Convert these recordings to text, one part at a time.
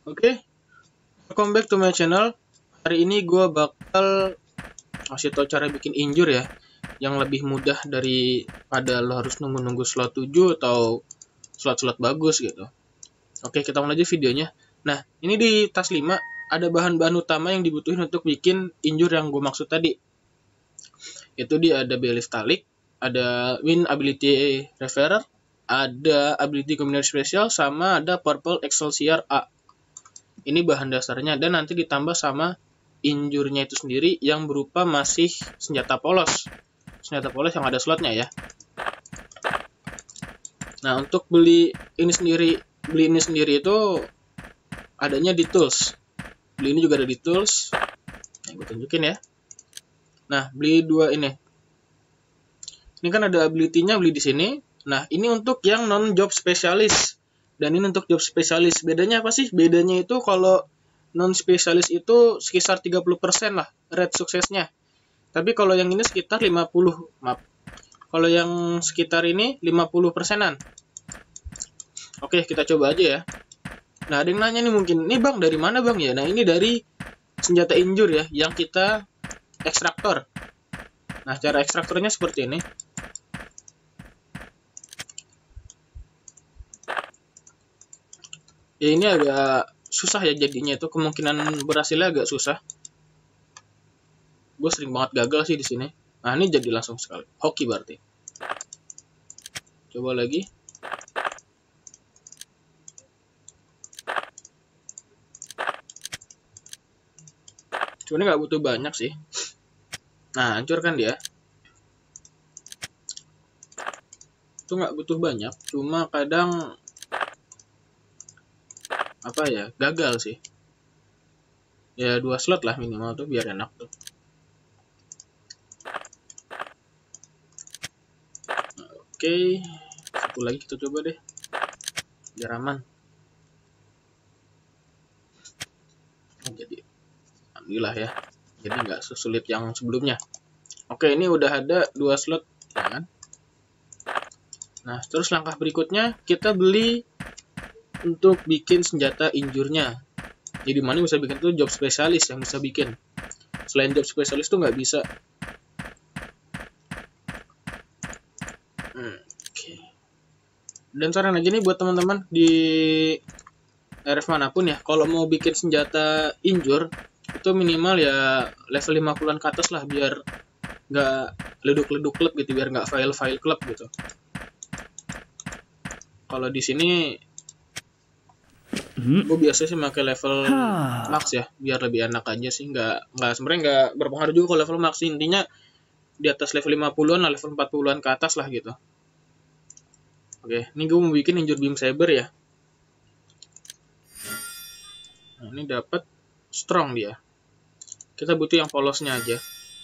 Oke, welcome back to my channel. Hari ini gue bakal ngasih tau cara bikin injure ya, yang lebih mudah daripada lo harus nunggu-nunggu slot 7 atau slot-slot bagus gitu. Oke, kita mulai aja videonya. Nah, ini di tas 5 ada bahan-bahan utama yang dibutuhin untuk bikin injure yang gue maksud tadi. Itu dia ada Belief Talik, ada Win Ability Referrer, ada Ability Combination Special, sama ada Purple Excelsior A. Ini bahan dasarnya, dan nanti ditambah sama injurnya itu sendiri yang berupa masih senjata polos yang ada slotnya ya. Nah, untuk beli ini sendiri itu adanya di tools. Beli ini juga ada di tools. Nah, gue tunjukin ya. Nah, beli dua ini. Ini kan ada ability-nya, beli di sini. Nah, ini untuk yang non job spesialis. Dan ini untuk job spesialis. Bedanya apa sih? Bedanya itu kalau non spesialis itu sekitar 30% lah rate suksesnya. Tapi kalau yang ini sekitar 50, maaf. Kalau yang sekitar ini 50%-an. Oke, kita coba aja ya. Nah, ada yang nanya nih mungkin, "Ini Bang, dari mana Bang ya?" Nah, ini dari senjata injure ya, yang kita ekstraktor. Nah, cara ekstraktornya seperti ini. Ya, ini agak susah ya jadinya, itu kemungkinan berhasilnya agak susah. Gue sering banget gagal sih di sini. Nah, ini jadi langsung sekali. Hoki berarti. Coba lagi. Cuma ini nggak butuh banyak sih. Nah, hancur kan dia. Itu nggak butuh banyak. Cuma kadang apa ya, gagal sih. Ya 2 slot lah minimal tuh biar enak tuh. Oke, satu lagi kita coba deh biar aman. Jadi alhamdulillah ya, jadi nggak sesulit yang sebelumnya. Oke, ini udah ada 2 slot ya kan. Nah, terus langkah berikutnya kita beli untuk bikin senjata injurnya. Jadi mana bisa bikin tuh job spesialis yang bisa bikin. Selain job spesialis tuh nggak bisa. Oke. Dan saran aja nih buat teman-teman di RF manapun ya, kalau mau bikin senjata injure itu minimal ya level 50-an ke atas lah, biar nggak leduk-leduk klub gitu, biar nggak file-file klub gitu. Kalau di sini gue biasa sih pakai level max ya, biar lebih enak aja sih. Sebenarnya nggak berpengaruh juga kalau level max, intinya di atas level 50-an lah, level 40-an ke atas lah gitu. Oke, ini gue mau bikin injure beam saber ya. Nah, ini dapat strong dia. Kita butuh yang polosnya aja.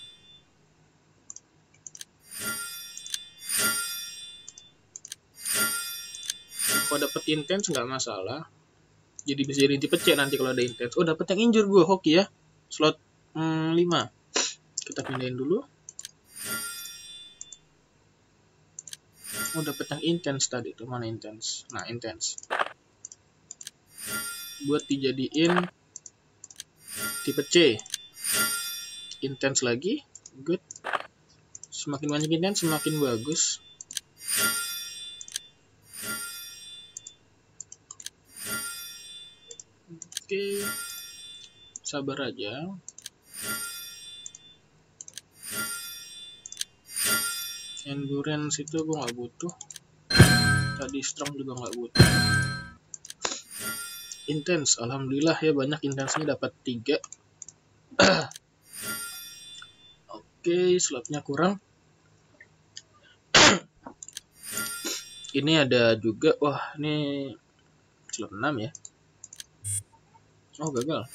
Kalau dapat intense nggak masalah. Jadi bisa jadi tipe C nanti kalau ada intense. Oh, dapat yang injure gue, hoki ya. Slot 5. Kita pindahin dulu. Oh, dapat yang intense tadi tuh. Mana intense? Nah, intense. Buat dijadiin tipe C. Intense lagi. Good. Semakin banyak intense semakin bagus. Oke. Sabar aja. Endurance itu gue nggak butuh. Tadi strong juga nggak butuh. Intense, alhamdulillah ya, banyak intensnya, dapat 3. Oke, slotnya kurang. Ini ada juga, wah ini slot 6 ya. Oh, gagal.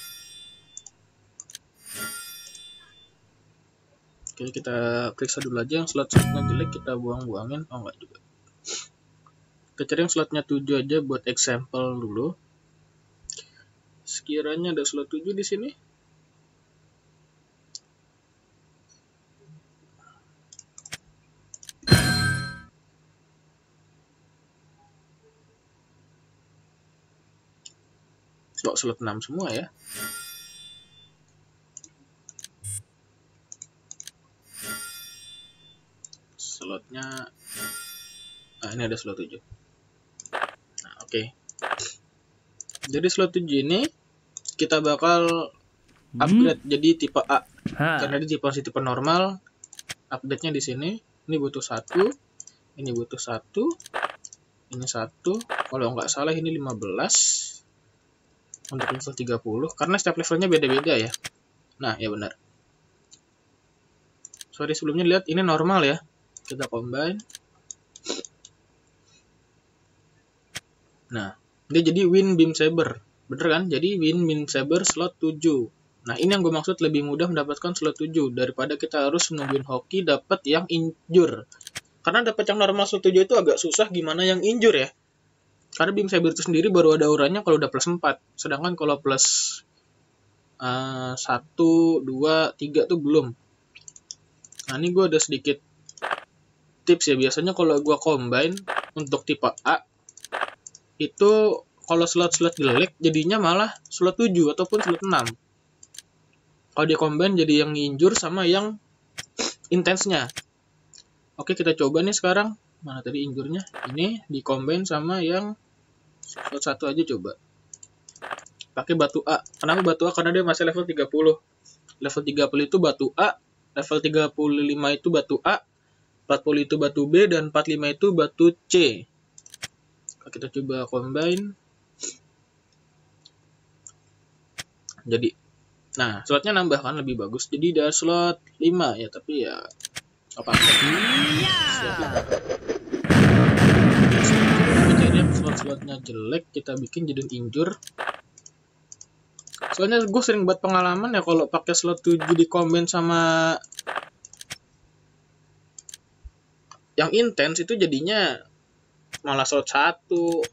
Oke, kita periksa dulu aja yang slot-slotnya jelek, kita buang-buangin. Oh, enggak juga. Kita cari yang slotnya 7 aja buat example dulu. Sekiranya ada slot 7 di sini. Kok slot 6 semua ya? Slotnya ini ada slot 7. Nah, oke. Jadi slot 7 ini kita bakal upgrade jadi tipe A. Karena di tipe normal, update-nya di sini. Ini butuh 1, ini butuh 1, ini 1. Kalau nggak salah ini 15 untuk level 30, karena setiap levelnya beda-beda ya. Nah, ya benar. Sorry, sebelumnya lihat ini normal ya. Kita combine. Nah, dia jadi Wind Beam Saber. Bener kan? Jadi Wind Beam Saber slot 7. Nah, ini yang gue maksud, lebih mudah mendapatkan slot 7 daripada kita harus nungguin hoki dapat yang injure. Karena dapat yang normal slot 7 itu agak susah, gimana yang injure ya. Karena Beam Saber itu sendiri baru ada auranya kalau udah plus 4. Sedangkan kalau plus 1, 2, 3 tuh belum. Nah, ini gue ada sedikit tips ya. Biasanya kalau gue combine untuk tipe A, itu kalau slot-slot jelek jadinya malah slot 7 ataupun slot 6. Kalau di combine jadi yang injure sama yang intense-nya. Oke, kita coba nih sekarang. Mana tadi injure-nya? Ini di combine sama yang slot 1 aja coba. Pakai batu A. Kenapa batu A? Karena dia masih level 30. Level 30 itu batu A, level 35 itu batu A, 40 itu batu B, dan 45 itu batu C. Kita coba combine. Jadi, nah, slotnya nambah kan, lebih bagus. Jadi ada slot 5 ya, tapi ya apa-apa. Jadi slot-slotnya jelek, kita bikin jadi injure. Soalnya gue sering buat pengalaman ya, kalau pakai slot 7 di combine sama yang intens itu jadinya malah slot 1.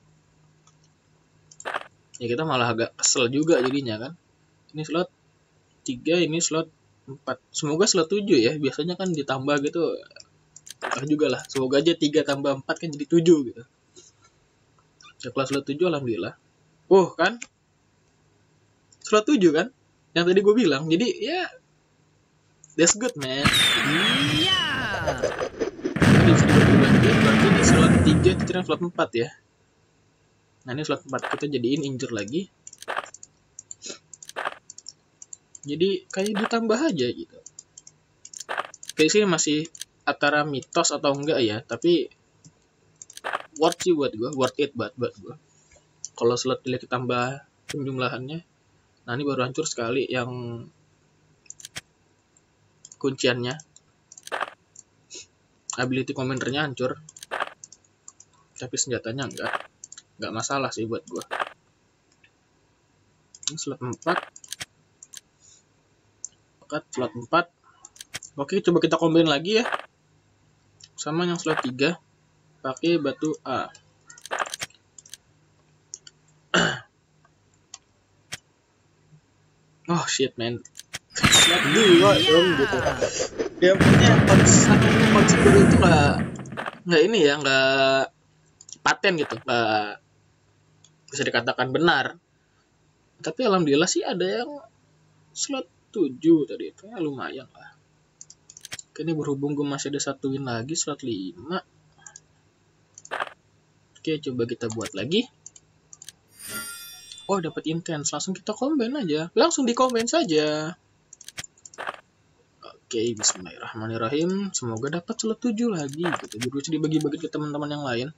Ya kita malah agak kesel juga jadinya kan. Ini slot 3, ini slot 4. Semoga slot 7 ya. Biasanya kan ditambah gitu. Entah juga lah. Semoga aja 3 tambah 4 kan jadi 7 gitu. Ya kalau slot 7 alhamdulillah. Kan? Slot 7 kan? Yang tadi gue bilang. Jadi ya that's good man. Jadi berarti di slot 3 kita slot 4 ya. Nah, ini slot 4 kita jadiin injure lagi. Jadi kayak ditambah aja gitu. Kayak sini masih antara mitos atau enggak ya, tapi worth sih buat gue, worth it buat gue. Kalau slot jelek ditambah penjumlahannya. Nah, ini baru hancur sekali yang kunciannya. Ability commandernya hancur. Tapi senjatanya enggak masalah sih buat gue. Ini slot 4. Slot 4. Oke, coba kita combine lagi ya. Sama yang slot 3. Pakai batu A. Oh shit man. Slot 2 dong gitu. Ya punya konsep itu nggak ini ya, nggak paten gitu, nggak bisa dikatakan benar. Tapi alhamdulillah sih ada yang slot 7 tadi itu ya, lumayan lah. Ini berhubung gue masih ada 1 win lagi, slot 5. Oke, coba kita buat lagi. Oh, dapat intense, langsung kita combine aja. Langsung di combine saja. Oke, bismillahirrahmanirrahim. Semoga dapat slot 7 lagi gitu. Biar bisa dibagi-bagi ke teman-teman yang lain.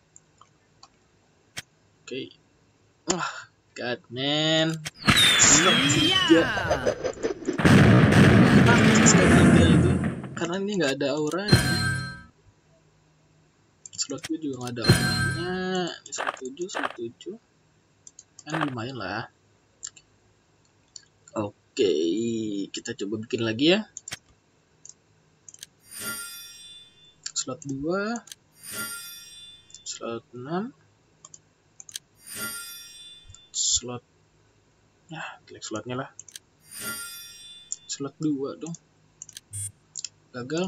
Oke. God man. Slot 3. Slot 3 itu karena ini nggak ada auranya. Slot 7 juga nggak ada auranya. Slot 7 kan lumayan lah. Oke, kita coba bikin lagi ya. Slot 2, slot 6, slot ya, klik slotnya lah. Slot 2 dong. Gagal.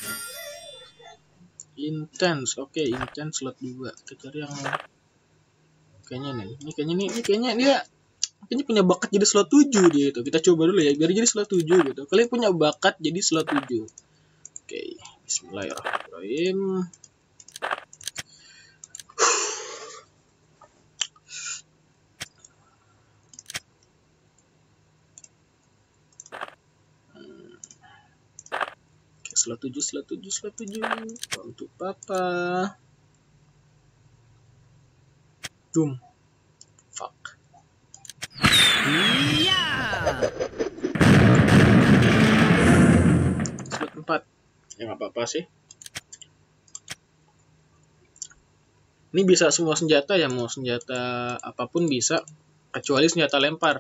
Intense. Oke, intense slot 2. Kita cari yang kayaknya nih. Ini kayaknya dia Makanya punya bakat jadi slot 7 dia itu. Kita coba dulu ya, biar jadi slot 7 gitu. Kalian punya bakat jadi slot 7. Oke, bismillahirrahmanirrahim. Oke, slot 7, slot 7, slot 7. Untuk papa. Boom. Fuck. Iya. Slot 4. Ya nggak apa-apa sih. Ini bisa semua senjata ya, mau senjata apapun bisa, kecuali senjata lempar.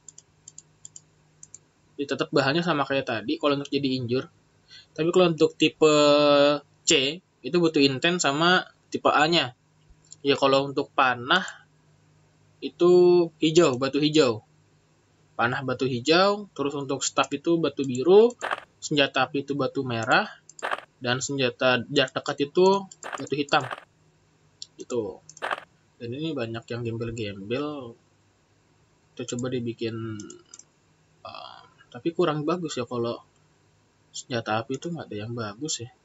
Jadi tetap bahannya sama kayak tadi kalau untuk jadi injur. Tapi kalau untuk tipe C itu butuh intent sama tipe A-nya. Ya kalau untuk panah itu hijau, batu hijau. Panah batu hijau, terus untuk staff itu batu biru, senjata api itu batu merah, dan senjata jarak dekat itu batu hitam. Itu. Dan ini banyak yang gembel-gembel. Kita coba dibikin tapi kurang bagus ya kalau senjata api itu nggak ada yang bagus ya.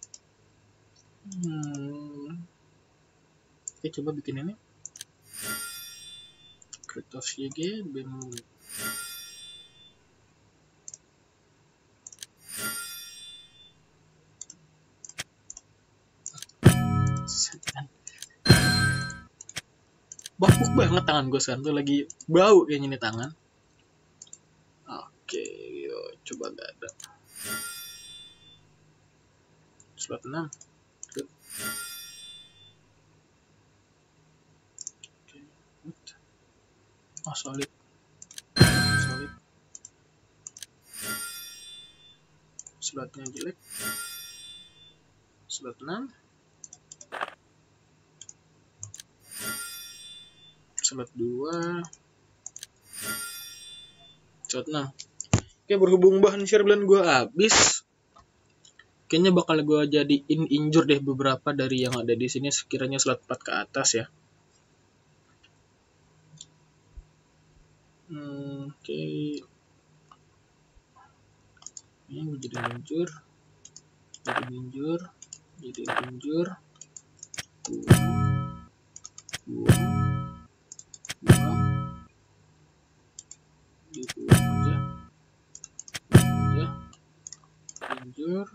Oke, coba bikin ini. Kratos YG bem. Bapuk banget tangan gue sekarang tuh, lagi bau kayaknya nih tangan. Oke, yuk coba gak ada. Slot 6. Good. Oke. Oh, solid. Solid. Slotnya jelek. Slot 6. Slot 2. Slot 6. Oke, berhubung bahan share bulan gue habis, kayaknya bakal gue jadiin injure deh beberapa dari yang ada di sini, sekiranya slot 4 ke atas ya. Oke. Ini gue jadi injure. Jadi injure. Buang. Dibuang aja. Injur,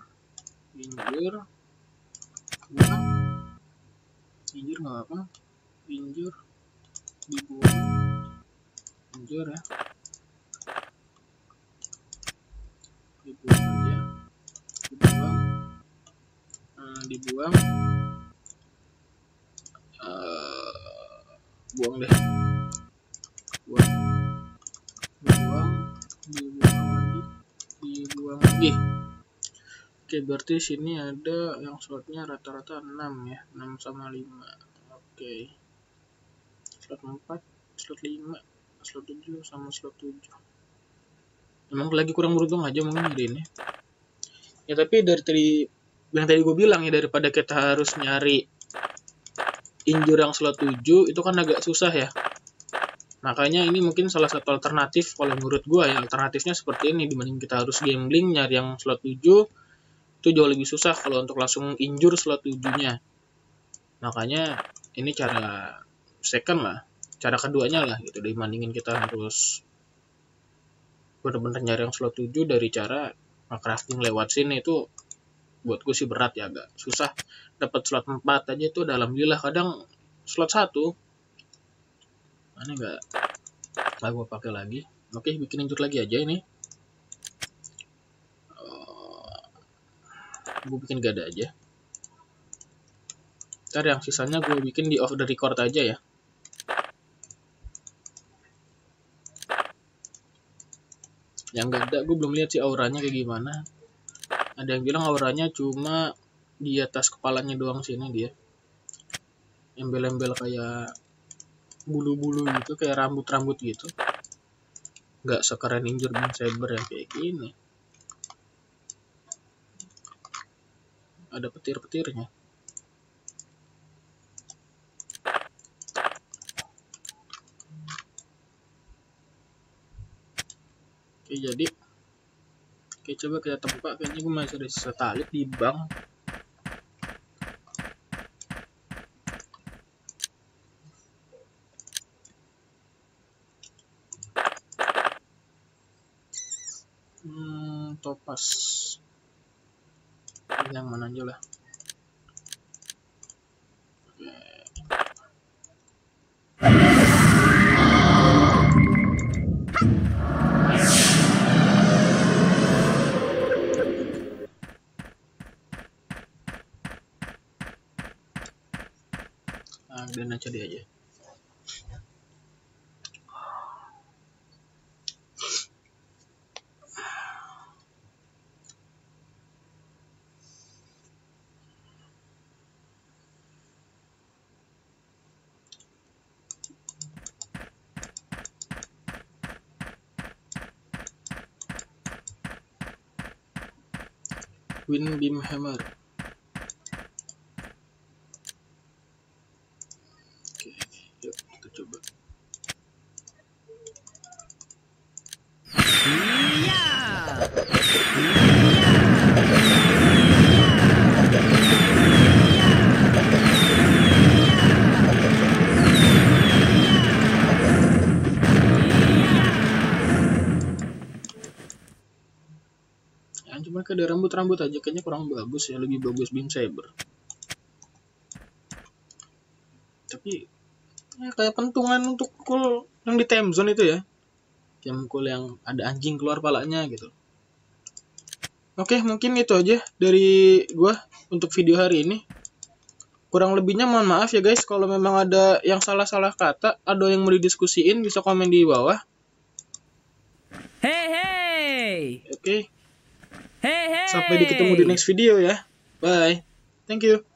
buang, injur nggak apa, injur, dibuang, injur ya, dibuang aja, dibuang, buang deh, dibuang lagi. Oke, berarti sini ada yang slotnya rata-rata 6 ya, 6 sama 5. Oke. Slot 4, slot 5, slot 7 sama slot 7. Emang lagi kurang beruntung aja mungkin hari ini. Ya tapi dari tadi yang tadi gue bilang ya, daripada kita harus nyari injur yang slot 7 itu kan agak susah ya. Makanya ini mungkin salah satu alternatif kalau menurut gue ya, alternatifnya seperti ini dibanding kita harus gambling nyari yang slot 7 itu jauh lebih susah kalau untuk langsung injur slot 7-nya. Makanya ini cara second lah, cara keduanya lah gitu, dibandingin kita harus bener-bener nyari yang slot 7 dari cara crafting lewat sini. Itu buat gue sih berat ya, agak susah. Dapat slot 4 aja itu alhamdulillah, kadang slot 1 mana nggak gue pakai lagi. Oke, bikin injur lagi aja ini. Gue bikin gada aja. Ntar yang sisanya gue bikin di off the record aja ya. Yang gada gue belum lihat sih auranya kayak gimana. Ada yang bilang auranya cuma di atas kepalanya doang sini dia. Embel-embel kayak bulu-bulu gitu, kayak rambut-rambut gitu. Nggak sekeren injur Beam Saber yang kayak gini. Ada petir-petirnya. Oke, jadi oke, coba kita tempat. Kayaknya gue masih ada sisa tali di bank. Topas yang mana aja lah. Oke. Nah, dan aja dia aja. Twin beam hammer. Oke, yuk kita coba. Cuma ke ada rambut-rambut aja, kayaknya kurang bagus ya, lebih bagus beam saber. Tapi ya, kayak pentungan untuk pukul yang di time zone itu ya, yang mukul yang ada anjing keluar palanya gitu. Oke, mungkin itu aja dari gua untuk video hari ini. Kurang lebihnya mohon maaf ya guys, kalau memang ada yang salah-salah kata, ada yang mau didiskusiin, bisa komen di bawah. Hey. Oke. Hey. Sampai ketemu di next video ya. Bye. Thank you.